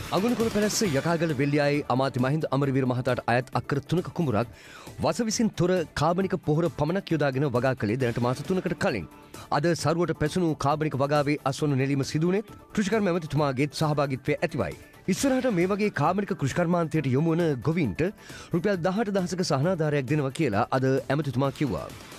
අගුණකොළ පැලැස්ස යකාගල වෙල්ලියායේ අමාත්‍ය මහින්ද අමරවීර මහතාට අයත් අක්කර 3ක කුඹුරක් වස විසින් තොර කාබනික පොහොර පමණක් යොදාගෙන වගා කළේ දැනට මාස 3කට කලින්. අද සරුවට පැසුණු කාබනික වගාවේ අස්වනු නෙලීම සිදු වුණේ කෘෂිකර්ම ඇමතිතුමාගේ සහභාගීත්වය ඇතිවයි. ඉස්සරහට මේ වගේ කාබනික කෘෂිකර්මාන්තයට යොමු වන ගොවීන්ට රුපියල් 18,000ක සහනාධාරයක් දෙනවා කියලා අද ඇමතිතුමා කිව්වා.